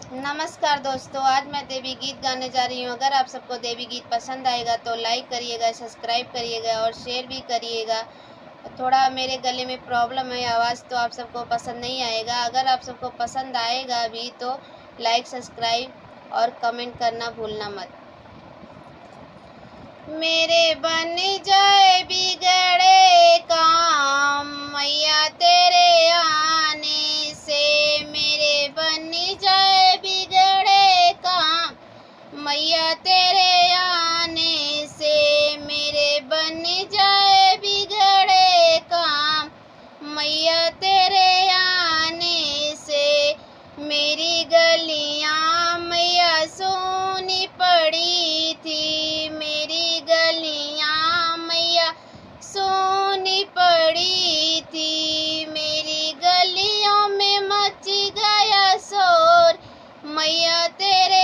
नमस्कार दोस्तों, आज मैं देवी गीत गाने जा रही हूँ। अगर आप सबको देवी गीत पसंद आएगा तो लाइक करिएगा, सब्सक्राइब करिएगा और शेयर भी करिएगा। थोड़ा मेरे गले में प्रॉब्लम है, आवाज़ तो आप सबको पसंद नहीं आएगा। अगर आप सबको पसंद आएगा भी तो लाइक, सब्सक्राइब और कमेंट करना भूलना मत। मेरे बन जाए बिगड़े काम मैया तेरे आने से, मेरे बन जाए बिगड़े काम मैया तेरे आने से, मेरे बन जाए बिगड़े काम मैया तेरे आने से। मेरी गलियां मैया सोनी पड़ी थी, मेरी गलियां मैया सोनी पड़ी थी, मेरी गलियों में मच गया शोर मैया तेरे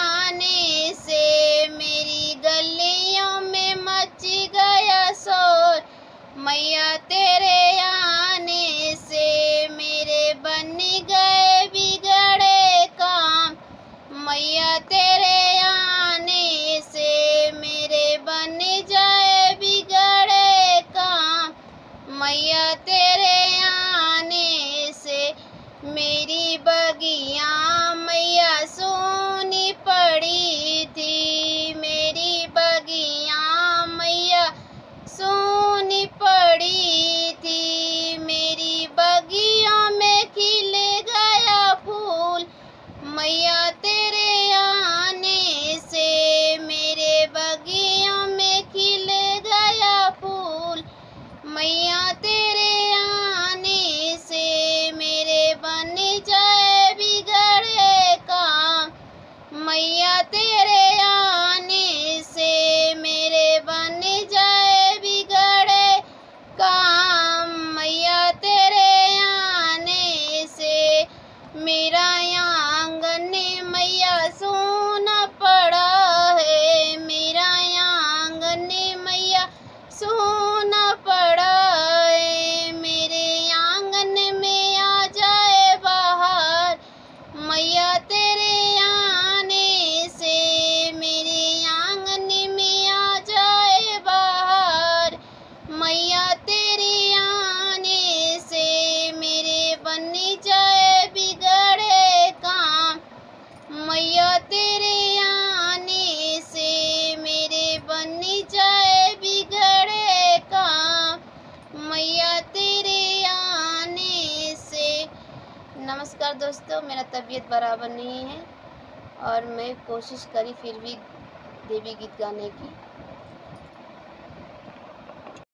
आने से, मेरी गलियों में मच गया शोर मैया तेरे आने से। मेरे बन गए बिगड़े काम मैया तेरे आने से, मेरे बन जाए बिगड़े काम मैया तेरे आने से। मेरी बगिया मैया सोनी पड़ी थी, मेरी बगिया मैया सोनी पड़ी थी, मेरी बगिया में खिल गया फूल मैया तेरे आने से, मेरे बगिया में खिल गया फूल मैया तेरे आने से। मेरे बन जाए बिगड़े काम मैया तेरे आने से, मेरे बन जाए बिगड़े काम मैया तेरे आने से। मेरा आंगन मैया सोना पड़ा है, मेरा आंगन मैया सोना पड़ा है, मेरे आंगन में आ जाए बाहर मैया तेरे आने से, मेरे आंगन में आ जाए बाहर मैया तेरे आने से। मेरे बन जाए बिगड़े काम मैया तेरे आने से, मेरे बन जाए बिगड़े काम मैया तेरे आने से। नमस्कार दोस्तों, मेरा तबीयत बराबर नहीं है और मैं कोशिश करी फिर भी देवी गीत गाने की।